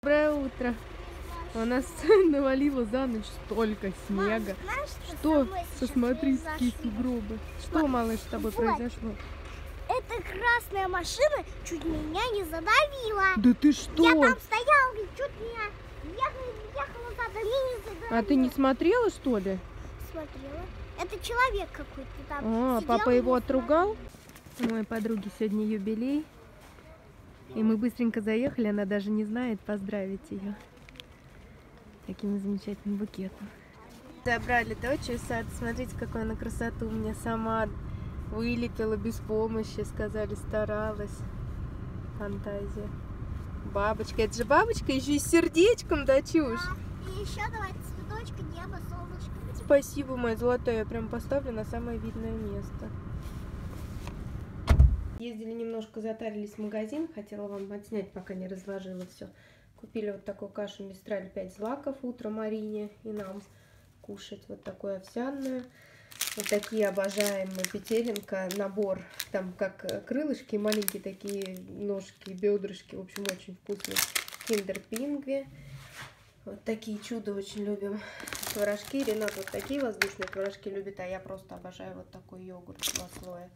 Доброе утро. У нас навалило за ночь столько снега. Знаешь, что? Посмотри, какие сугробы. Что, малыш, с тобой произошло? Эта красная машина чуть меня не задавила. Да ты что? Я там стояла и чуть меня ехала задом, и не задавила. А ты не смотрела, что ли? Смотрела. Это человек какой-то там. А, сидел папа и его смотрел. отругал? У моей подруги сегодня юбилей. И мы быстренько заехали, она даже не знает, поздравить ее таким замечательным букетом. Забрали дочь в сад. Смотрите, какую она красоту мне сама вылепила без помощи, сказали, старалась. Фантазия. Бабочка. Это же бабочка еще и с сердечком, да, чушь? Да. И еще давайте цветочка, небо, солнышко. Спасибо, моя золотая. Я прям поставлю на самое видное место. Ездили немножко, затарились в магазин. Хотела вам отснять, пока не разложила все. Купили вот такую кашу Мистраль 5 злаков утром Марине и нам кушать. Вот такую овсяную. Вот такие обожаем мы. Петелинка, набор. Там как крылышки, маленькие такие ножки, бедрышки. В общем, очень вкусный. Киндер Пингви. Вот такие чудо очень любим. Творожки. Ренат вот такие воздушные творожки любит, а я просто обожаю вот такой йогурт 2 слоя.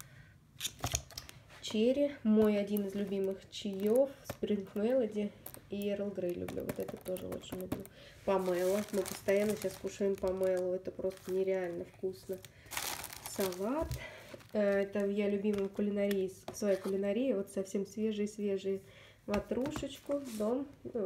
Черри. Мой один из любимых чаев. Спринг Мелоди. И Эрл Грей люблю. Вот это тоже очень люблю. Помело. Мы постоянно сейчас кушаем помело. Это просто нереально вкусно. Салат. Это я любимая кулинария, своя кулинария. Вот совсем свежие ватрушечку. Дом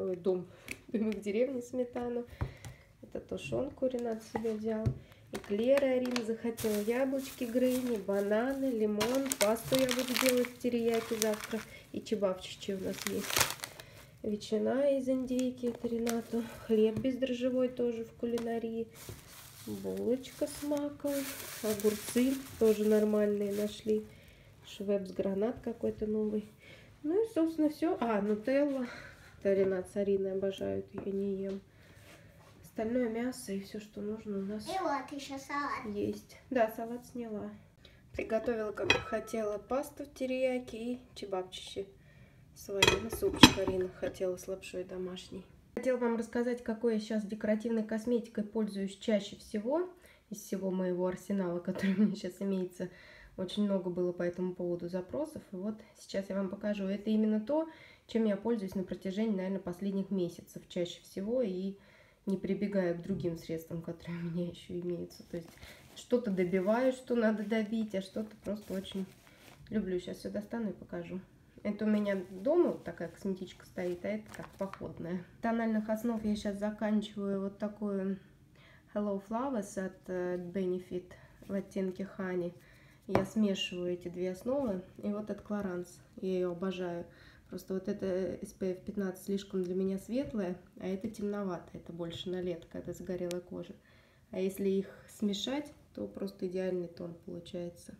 в деревне сметану. Это тушенку Ренат себе взял. Эклеры Арина захотела. Яблочки Грейни, бананы, лимон. Пасту я буду делать в терияки завтра. И чебапчичи у нас есть. Ветчина из индейки, это Ренату. Хлеб бездрожжевой тоже в кулинарии. Булочка с маком. Огурцы тоже нормальные нашли. Швепс гранат какой-то новый. Ну и, собственно, все. А, нутелла. Это Ренат с Ариной обожают. Я не ем. Остальное мясо и все, что нужно у нас И вот еще салат. есть. Да, салат сняла. Приготовила, как хотела, пасту в терияки и чебапчичи свои. Супчик Арина хотела с лапшой домашней. Хотела вам рассказать, какой я сейчас декоративной косметикой пользуюсь чаще всего. Из всего моего арсенала, который у меня сейчас имеется. Очень много было по этому поводу запросов. И вот сейчас я вам покажу. Это именно то, чем я пользуюсь на протяжении, наверное, последних месяцев чаще всего. И не прибегая к другим средствам, которые у меня еще имеются. То есть что-то добиваю, что надо добить, а что-то просто очень люблю. Сейчас все достану и покажу. Это у меня дома вот такая косметичка стоит, а это так, походная. Тональных основ я сейчас заканчиваю вот такую Hello Flowers от Benefit в оттенке Honey. Я смешиваю эти две основы. И вот от Clarins. Я ее обожаю. Просто вот это SPF 15 слишком для меня светлая, а это темноватое. Это больше на лето, когда загорелая кожа. А если их смешать, то просто идеальный тон получается.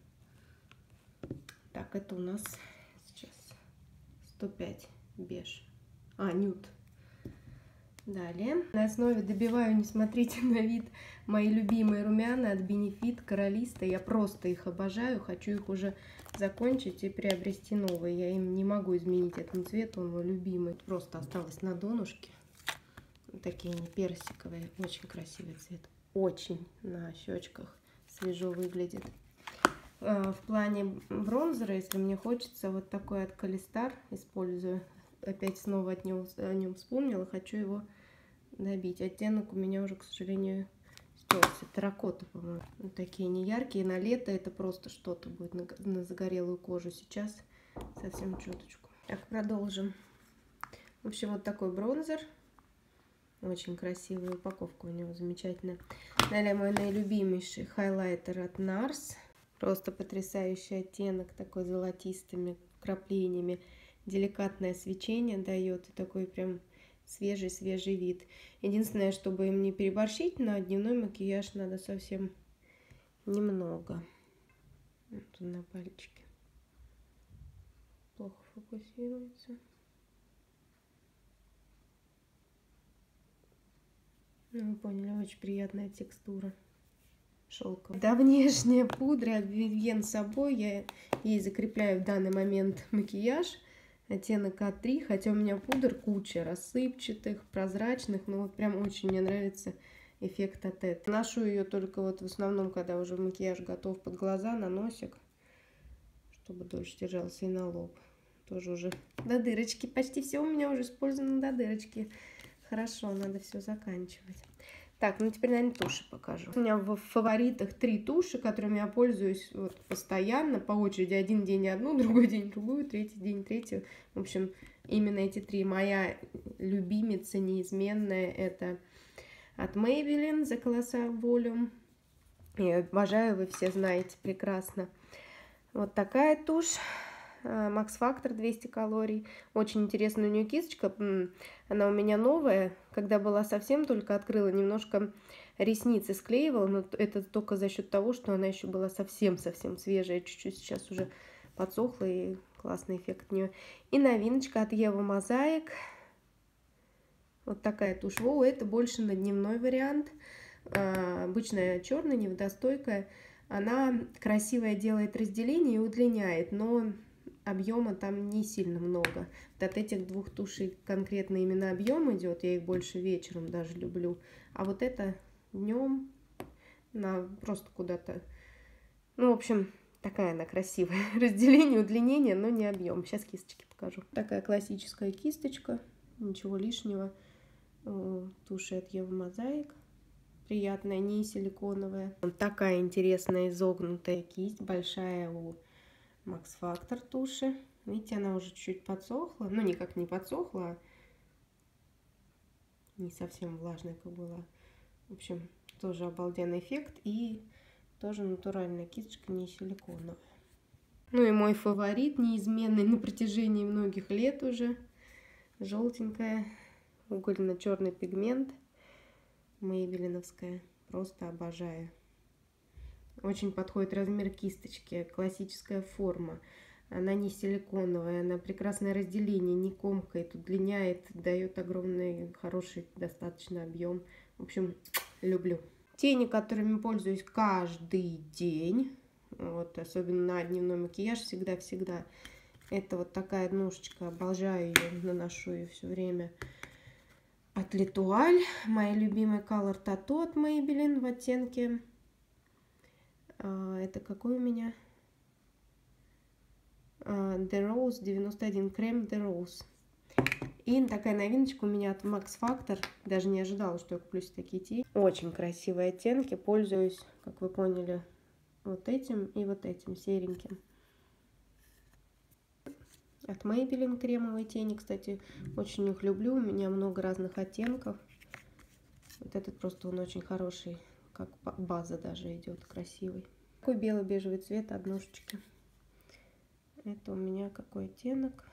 Так, это у нас сейчас 105 беж. А, нюд. Далее. На основе добиваю, не смотрите на вид, мои любимые румяна от Benefit, Коралиста. Я просто их обожаю. Хочу их уже закончить и приобрести новые. Я им не могу изменить этому цвету, он мой любимый. Просто осталось на донышке. Такие они персиковые. Очень красивый цвет. Очень на щечках свежо выглядит. В плане бронзера, если мне хочется, вот такой от Калистар использую. Опять снова о нем вспомнила. Хочу его добить. Оттенок у меня уже, к сожалению, стерся. Терракота, по-моему. Вот такие не яркие. На лето это просто что-то будет на загорелую кожу. Сейчас совсем чуточку. Так, продолжим. В общем, вот такой бронзер. Очень красивая упаковка у него, замечательная. Далее мой наилюбимейший хайлайтер от NARS. Просто потрясающий оттенок, такой золотистыми вкраплениями. Деликатное свечение дает и такой прям свежий вид. Единственное, чтобы им не переборщить, на дневной макияж надо совсем немного. Вот он на пальчике. Плохо фокусируется. Ну, вы поняли, очень приятная текстура. Шелковая. Да, внешняя пудра от Vivienne Собой. Я ей закрепляю в данный момент макияж. оттенок А3, хотя у меня пудр куча рассыпчатых, прозрачных, но вот прям очень мне нравится эффект от этого. Наношу ее только вот в основном, когда уже макияж готов, под глаза, на носик, чтобы дольше держался, и на лоб. Тоже уже до дырочки, почти все у меня уже использовано до дырочки. Хорошо, надо все заканчивать. Так, ну теперь, наверное, туши покажу. У меня в фаворитах 3 туши, которыми я пользуюсь вот постоянно, по очереди. Один день одну, другой день другую, третий день третью. В общем, именно эти 3. Моя любимица неизменная — это от Maybelline The Colossal Volume. Я обожаю, вы все знаете прекрасно. Вот такая тушь. Max Factor 200 калорий. Очень интересная у нее кисточка. Она у меня новая. Когда была совсем только открыла, немножко ресницы склеивала. Но это только за счет того, что она еще была совсем-совсем свежая. Чуть-чуть сейчас уже подсохла, и классный эффект от нее. И новиночка от Ева Mosaic. Вот такая тушь. Воу, это больше на дневной вариант. Обычная черная, неводостойкая. Она красивое делает разделение и удлиняет, но объема там не сильно много. Вот от этих 2 тушей конкретно именно объем идет, я их больше вечером даже люблю. А вот это днем на просто куда-то. Ну, в общем, такая она красивая. Разделение, удлинение, но не объем. Сейчас кисточки покажу. Такая классическая кисточка, ничего лишнего. Тушь от Ева Mosaic. Приятная, не силиконовая. Вот такая интересная изогнутая кисть, большая у Max Factor туши. Видите, она уже чуть-чуть подсохла. Ну, никак не подсохла, а не совсем влажная, как была. В общем, тоже обалденный эффект. И тоже натуральная кисточка, не силиконовая. Ну и мой фаворит, неизменный на протяжении многих лет уже. Желтенькая, угольно-черный пигмент. Мейбелиновская. Просто обожаю. Очень подходит размер кисточки. Классическая форма. Она не силиконовая. Она прекрасное разделение. Не комкает, удлиняет. Дает огромный, хороший достаточно объем. В общем, люблю. Тени, которыми пользуюсь каждый день. Вот, особенно на дневной макияж. Всегда-всегда. Это вот такая однушечка. Обожаю ее. Наношу ее все время. От L'Etoile, моя любимая Color Tattoo от Maybelline в оттенке. Это какой у меня? The Rose 91, крем The Rose. И такая новиночка у меня от Max Factor. Даже не ожидала, что я куплю себе такие тени. Очень красивые оттенки. Пользуюсь, как вы поняли, вот этим и вот этим сереньким. От Maybelline кремовые тени, кстати, очень их люблю. У меня много разных оттенков. Вот этот просто он очень хороший, как база даже идет, красивый. Такой бело-бежевый цвет, однушечки. Это у меня какой оттенок?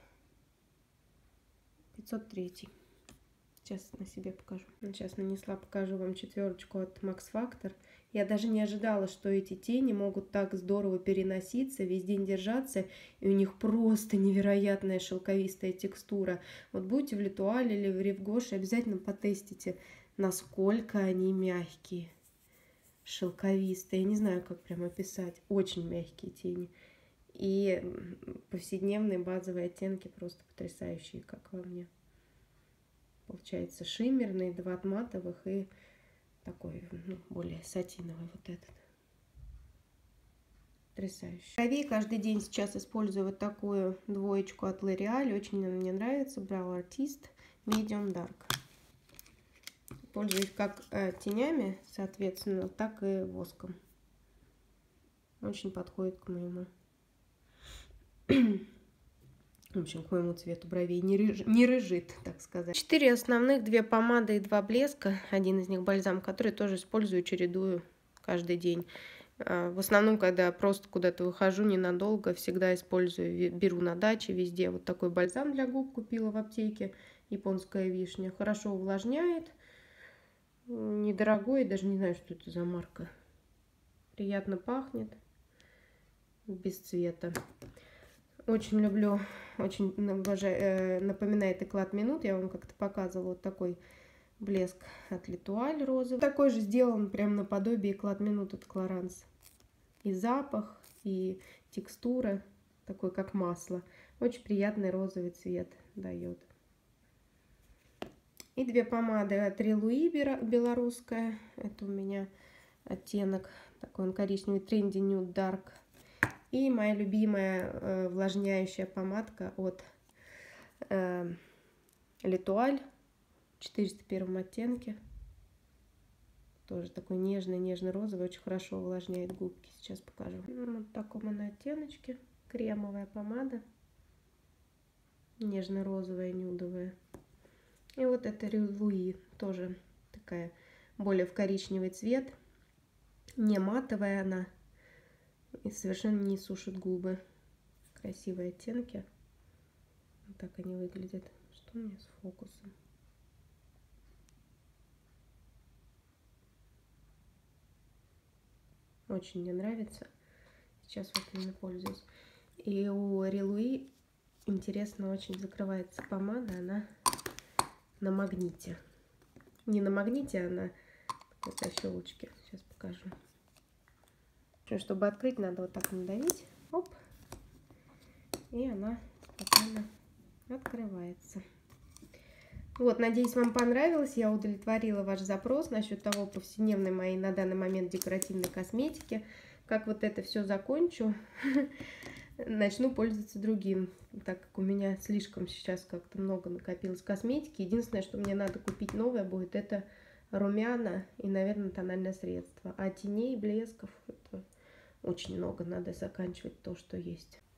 503. Сейчас на себе покажу. Сейчас нанесла, покажу вам 4 от Max Factor. Я даже не ожидала, что эти тени могут так здорово переноситься, весь день держаться, и у них просто невероятная шелковистая текстура. Вот будете в L'Etoile или в Rive Gauche, обязательно потестите, насколько они мягкие, шелковистые. Я не знаю, как прям описать. Очень мягкие тени. И повседневные базовые оттенки просто потрясающие, как во мне. Получается шиммерный, 2 матовых и такой, ну, более сатиновый вот этот. Потрясающе. Брови каждый день сейчас использую вот такую 2 от L'Oréal. Очень она мне нравится. Brow Artist Medium Dark. Пользуюсь как тенями, соответственно, так и воском. Очень подходит к моему. В общем, к моему цвету бровей не рыжит, так сказать. 4 основных, 2 помады и 2 блеска. Один из них бальзам, который тоже использую, чередую каждый день. В основном, когда просто куда-то выхожу ненадолго, всегда использую, беру на даче везде. Вот такой бальзам для губ купила в аптеке. Японская вишня. Хорошо увлажняет. Недорогой, даже не знаю, что это за марка. Приятно пахнет. Без цвета. Очень люблю, очень обожаю, напоминает Éclat Minute. Я вам как-то показывала вот такой блеск от L'Etoile розовый. Такой же сделан прям наподобие Éclat Minute от Clarins. И запах, и текстура такой, как масло. Очень приятный розовый цвет дает. И две помады от Релуи белорусская. Это у меня оттенок такой, он коричневый, Trendy Nude Dark. И моя любимая увлажняющая помадка от L'Etoile в 401 оттенке. Тоже такой нежный розовый, очень хорошо увлажняет губки. Сейчас покажу. Вот в таком она оттеночке. Кремовая помада. Нежно-розовая, нюдовая. И вот это Релуи, тоже такая более в коричневый цвет. Не матовая она. И совершенно не сушит губы. Красивые оттенки. Вот так они выглядят. Что у меня с фокусом? Очень мне нравится. Сейчас вот именно пользуюсь. И у Релуи интересно очень закрывается помада. Она на магните. Не на магните, а на такой щелочке. Сейчас покажу. Чтобы открыть, надо вот так надавить. Оп. И она спокойно открывается. Вот, надеюсь, вам понравилось. Я удовлетворила ваш запрос насчет того повседневной моей на данный момент декоративной косметики. Как вот это все закончу, начну пользоваться другим, так как у меня слишком сейчас как-то много накопилось косметики. Единственное, что мне надо купить новое будет, это румяна и, наверное, тональное средство. А теней, блесков, это очень много. Надо заканчивать то, что есть.